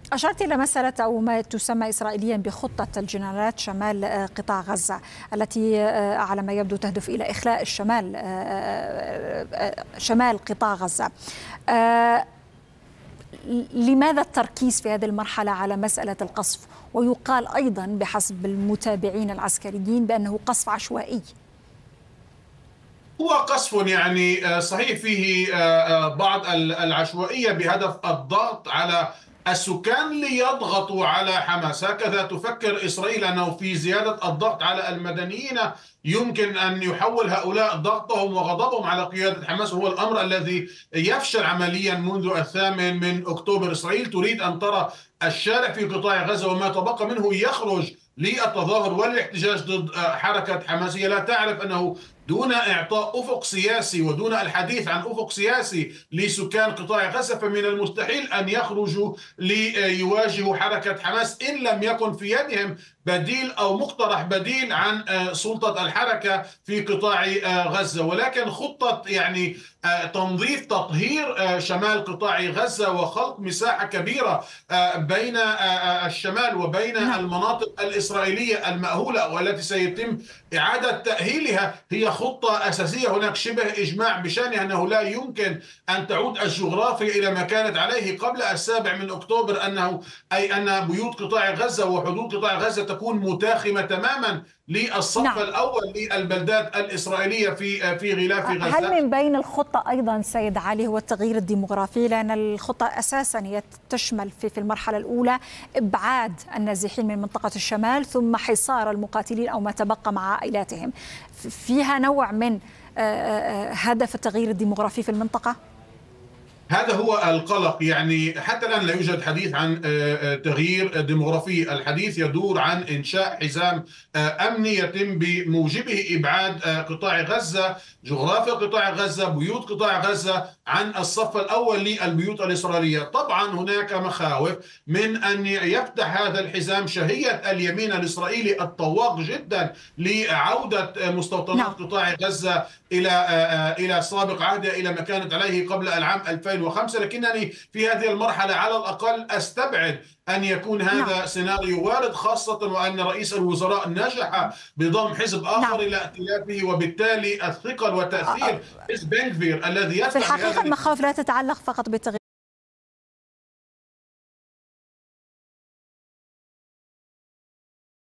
أشرت إلى مسألة أو ما تسمى إسرائيليا بخطة الجنرالات شمال قطاع غزة، التي على ما يبدو تهدف إلى إخلاء شمال قطاع غزة. لماذا التركيز في هذه المرحلة على مسألة القصف؟ ويقال أيضا بحسب المتابعين العسكريين بأنه قصف عشوائي. هو قصف يعني صحيح فيه بعض العشوائية بهدف الضغط على السكان ليضغطوا على حماس. هكذا تفكر إسرائيل أنه في زيادة الضغط على المدنيين يمكن أن يحول هؤلاء ضغطهم وغضبهم على قيادة حماس، وهو الأمر الذي يفشل عمليا منذ 8 أكتوبر. إسرائيل تريد أن ترى الشارع في قطاع غزة وما تبقى منه يخرج للتظاهر والاحتجاج ضد حركة حماس. هي لا تعرف أنه دون إعطاء أفق سياسي ودون الحديث عن أفق سياسي لسكان قطاع غزة فمن المستحيل أن يخرجوا ليواجهوا حركة حماس إن لم يكن في يدهم بديل أو مقترح بديل عن سلطة الحركة في قطاع غزة. ولكن خطة يعني تنظيف تطهير شمال قطاع غزة وخلق مساحة كبيرة بين الشمال وبين المناطق الإسرائيلية المأهولة والتي سيتم إعادة تأهيلها هي خطة أساسية. هناك شبه إجماع بشأنها أنه لا يمكن أن تعود الجغرافيا إلى ما كانت عليه قبل 7 أكتوبر، أن بيوت قطاع غزة وحدود قطاع غزة تكون متاخمة تماما للصف الأول للبلدات الإسرائيلية في غلاف غزة. هل من بين الخطة أيضا سيد علي هو التغيير الديمغرافي؟ لأن الخطة أساسا هي تشمل في المرحلة الأولى إبعاد النازحين من منطقة الشمال ثم حصار المقاتلين أو ما تبقى مع عائلاتهم. فيها نوع من هدف التغيير الديمغرافي في المنطقة؟ هذا هو القلق. يعني حتى الآن لا يوجد حديث عن تغيير ديمغرافي، الحديث يدور عن إنشاء حزام أمني يتم بموجبه إبعاد قطاع غزة، جغرافيا قطاع غزة، بيوت قطاع غزة عن الصف الأول للبيوت الإسرائيلية. طبعا هناك مخاوف من أن يفتح هذا الحزام شهية اليمين الإسرائيلي الطواق جدا لعودة مستوطنات قطاع غزة إلى سابق عهدها، إلى ما كانت عليه قبل العام 2005. لكنني في هذه المرحلة على الأقل أستبعد أن يكون هذا سيناريو وارد، خاصة وأن رئيس الوزراء نجح بضم حزب آخر إلى ائتلافه، وبالتالي الثقل وتأثير حزب بن غفير الذي في الحقيقة المخاوف لا تتعلق فقط بالتغيير